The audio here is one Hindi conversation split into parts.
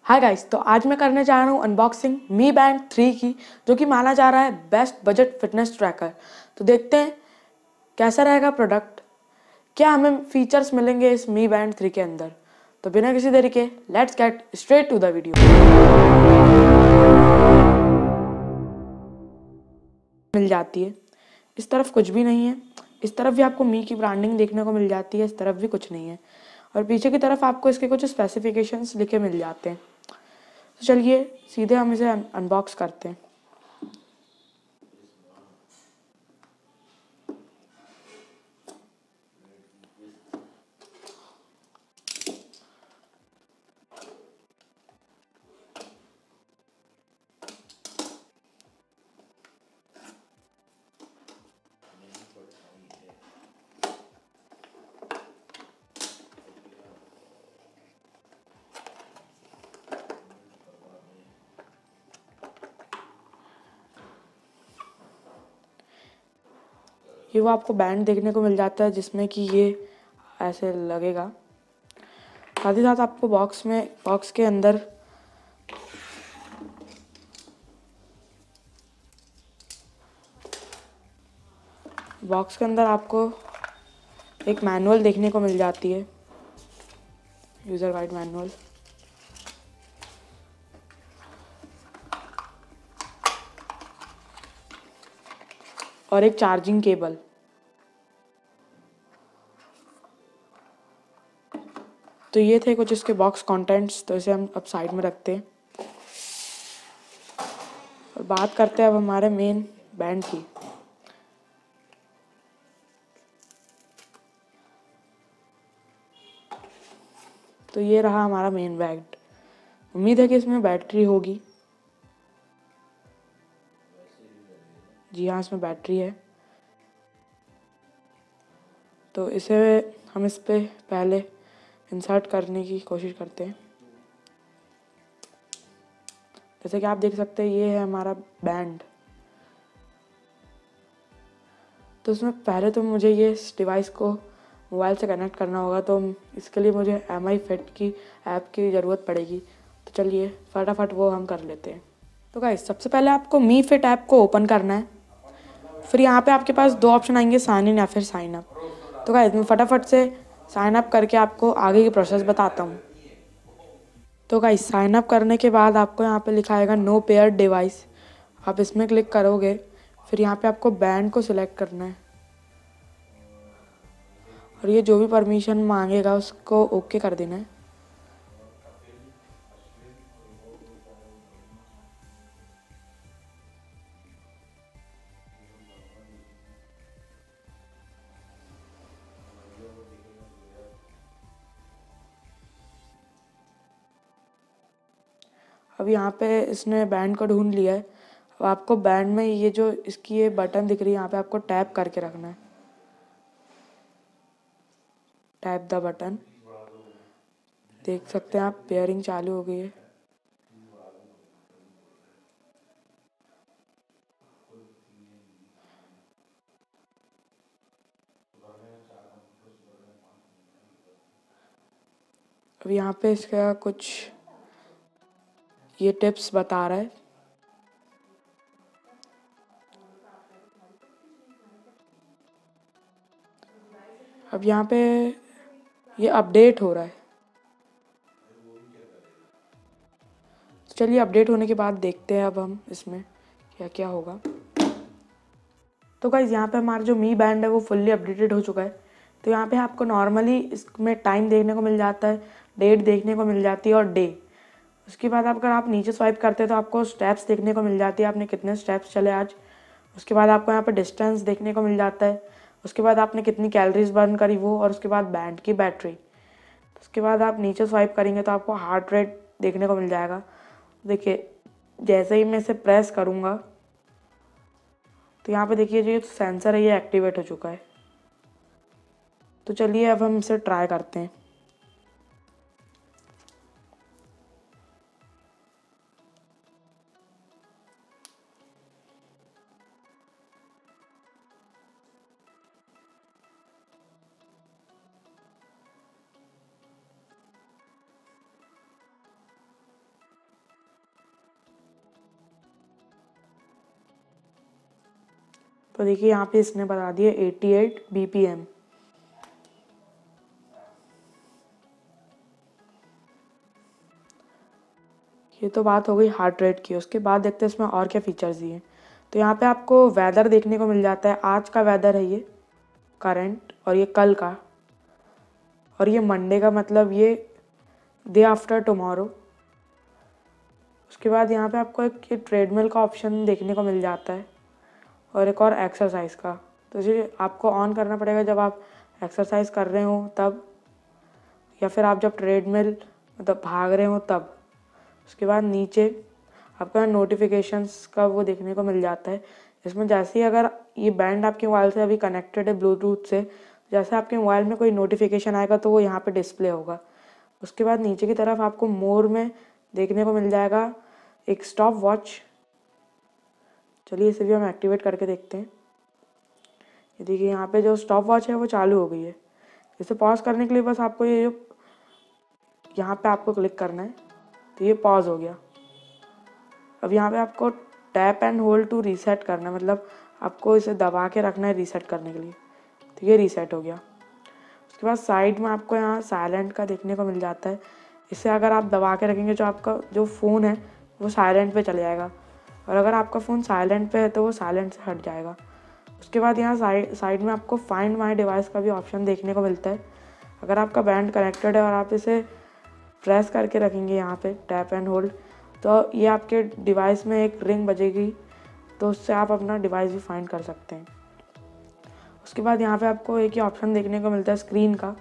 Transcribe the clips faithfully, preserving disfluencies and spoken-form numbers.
हाय गाइस, तो आज मैं करने जा रहा हूँ अनबॉक्सिंग मी बैंड थ्री की, जो कि माना जा रहा है बेस्ट बजट फिटनेस ट्रैकर। तो देखते हैं कैसा रहेगा प्रोडक्ट, क्या हमें फीचर्स मिलेंगे इस मी बैंड थ्री के अंदर। तो बिना किसी देरी के let's get straight to the video. मिल जाती है, इस तरफ कुछ भी नहीं है, इस तरफ भी आपको मी की ब्रांडिंग देखने को मिल जाती है, इस तरफ भी कुछ नहीं है, और पीछे की तरफ आपको इसके कुछ स्पेसिफिकेशंस लिखे मिल जाते हैं। तो चलिए सीधे हम इसे अनबॉक्स करते हैं। ये वो आपको बैंड देखने को मिल जाता है जिसमें कि ये ऐसे लगेगा। साथ ही साथ आपको बॉक्स में बॉक्स के अंदर बॉक्स के अंदर आपको एक मैनुअल देखने को मिल जाती है, यूज़र गाइड मैनुअल। और एक चार्जिंग केबल। तो ये थे कुछ इसके बॉक्स कंटेंट्स। तो इसे हम अब साइड में रखते हैं और बात करते हैं अब हमारे मेन बैंड की। तो ये रहा हमारा मेन बैंड। उम्मीद है कि इसमें बैटरी होगी। जी हाँ, इसमें बैटरी है। तो इसे हम इस पे पहले इंसर्ट करने की कोशिश करते हैं। जैसे कि आप देख सकते हैं, ये है हमारा बैंड। तो इसमें पहले तो मुझे ये इस डिवाइस को मोबाइल से कनेक्ट करना होगा, तो इसके लिए मुझे एम आई फिट की ऐप की ज़रूरत पड़ेगी। तो चलिए फटाफट वो हम कर लेते हैं। तो गाइस, सबसे पहले आपको मी फिट ऐप को ओपन करना है। फिर यहाँ पे आपके पास दो ऑप्शन आएंगे, साइन इन या फिर साइन अप। तो गाइस, मैं फटाफट से साइन अप करके आपको आगे की प्रोसेस बताता हूँ। तो गाइस, साइन अप करने के बाद आपको यहाँ पे लिखा आएगा नो पेयर डिवाइस। आप इसमें क्लिक करोगे, फिर यहाँ पे आपको बैंड को सिलेक्ट करना है और ये जो भी परमिशन मांगेगा उसको ओके कर देना है। अब यहाँ पे इसने बैंड को ढूंढ लिया है। अब आपको बैंड में ये जो इसकी ये बटन दिख रही है, यहाँ पे आपको टैप करके रखना है। Tap the button. देख सकते हैं आप, पेयरिंग चालू हो गई है। अब यहाँ पे इसका कुछ ये टिप्स बता रहा है। अब यहाँ पे ये अपडेट हो रहा है। तो चलिए अपडेट होने के बाद देखते हैं अब हम इसमें क्या क्या होगा। तो गाइस, यहाँ पे हमारा जो मी बैंड है वो फुल्ली अपडेटेड हो चुका है। तो यहाँ पे आपको नॉर्मली इसमें टाइम देखने को मिल जाता है, डेट देखने को मिल जाती है और डे। उसके बाद अगर आप नीचे स्वाइप करते हैं तो आपको स्टेप्स देखने को मिल जाती है, आपने कितने स्टेप्स चले आज। उसके बाद आपको यहाँ पे डिस्टेंस देखने को मिल जाता है। उसके बाद आपने कितनी कैलोरीज बर्न करी वो, और उसके बाद बैंड की बैटरी। उसके बाद आप नीचे स्वाइप करेंगे तो आपको हार्ट रेट देखने को मिल जाएगा। देखिए, जैसे ही मैं इसे प्रेस करूँगा तो यहाँ पे देखिए जो सेंसर है ये एक्टिवेट हो चुका है। तो चलिए अब हम इसे ट्राई करते हैं। तो देखिए यहाँ पे इसने बता दिया अठासी बी पी एम। ये तो बात हो गई हार्ट रेट की। उसके बाद देखते हैं इसमें और क्या फीचर्स दिए। तो यहाँ पे आपको वेदर देखने को मिल जाता है। आज का वेदर है ये करंट, और ये कल का, और ये मंडे का, मतलब ये डे आफ्टर टुमारो। उसके बाद यहाँ पे आपको एक ये ट्रेडमिल का ऑप्शन देखने को मिल जाता है, और एक और एक्सरसाइज का। तो इसे आपको ऑन करना पड़ेगा जब आप एक्सरसाइज कर रहे हो तब, या फिर आप जब ट्रेडमिल मतलब भाग रहे हो तब। उसके बाद नीचे आपका नोटिफिकेशंस का वो देखने को मिल जाता है। इसमें जैसे ही अगर ये बैंड आपके मोबाइल से अभी कनेक्टेड है ब्लूटूथ से, जैसे आपके मोबाइल में कोई नोटिफिकेशन आएगा तो वो यहाँ पे डिस्प्ले होगा। उसके बाद नीचे की तरफ आपको मोर में देखने को मिल जाएगा एक स्टॉप वॉच। चलिए इसे भी हम एक्टिवेट करके देखते हैं। ये देखिए यहाँ पे जो स्टॉप वॉच है वो चालू हो गई है। इसे पॉज करने के लिए बस आपको ये जो यहाँ पे आपको क्लिक करना है, तो ये पॉज हो गया। अब यहाँ पे आपको tap and hold to reset करना है, मतलब आपको इसे दबा के रखना है रीसेट करने के लिए। तो ये रीसेट हो गया। उसके बाद साइड में आपको यहाँ साइलेंट का देखने को मिल जाता है। इसे अगर आप दबा के रखेंगे जो आपका जो फ़ोन है वो साइलेंट पे चले जाएगा, और अगर आपका फ़ोन साइलेंट पे है तो वो साइलेंट से हट जाएगा। उसके बाद यहाँ साइड साइड में आपको फाइंड माई डिवाइस का भी ऑप्शन देखने को मिलता है। अगर आपका बैंड कनेक्टेड है और आप इसे प्रेस करके रखेंगे यहाँ पे टैप एंड होल्ड, तो ये आपके डिवाइस में एक रिंग बजेगी, तो उससे आप अपना डिवाइस भी फाइंड कर सकते हैं। उसके बाद यहाँ पे आपको एक ही ऑप्शन देखने को मिलता है स्क्रीन का।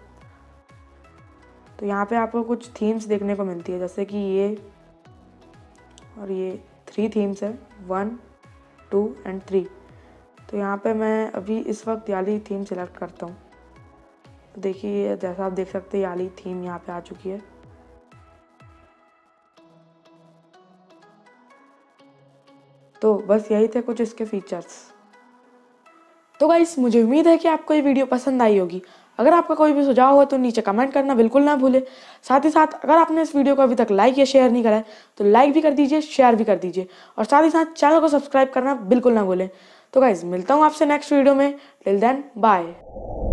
तो यहाँ पे आपको कुछ थीम्स देखने को मिलती है, जैसे कि ये और ये थ्री थीम्स है, वन टू एंड थ्री। तो यहाँ पे मैं अभी इस वक्त ये वाली थीम सिलेक्ट करता हूँ। तो देखिए जैसा आप देख सकते हैं ये वाली थीम यहाँ पे आ चुकी है। तो बस यही थे कुछ इसके फीचर्स। तो गाइस मुझे उम्मीद है कि आपको ये वीडियो पसंद आई होगी। अगर आपका कोई भी सुझाव हो तो नीचे कमेंट करना बिल्कुल ना भूले। साथ ही साथ अगर आपने इस वीडियो को अभी तक लाइक या शेयर नहीं करा है तो लाइक भी कर दीजिए, शेयर भी कर दीजिए, और साथ ही साथ चैनल को सब्सक्राइब करना बिल्कुल ना भूलें। तो गाइस मिलता हूँ आपसे नेक्स्ट वीडियो में। Till then bye.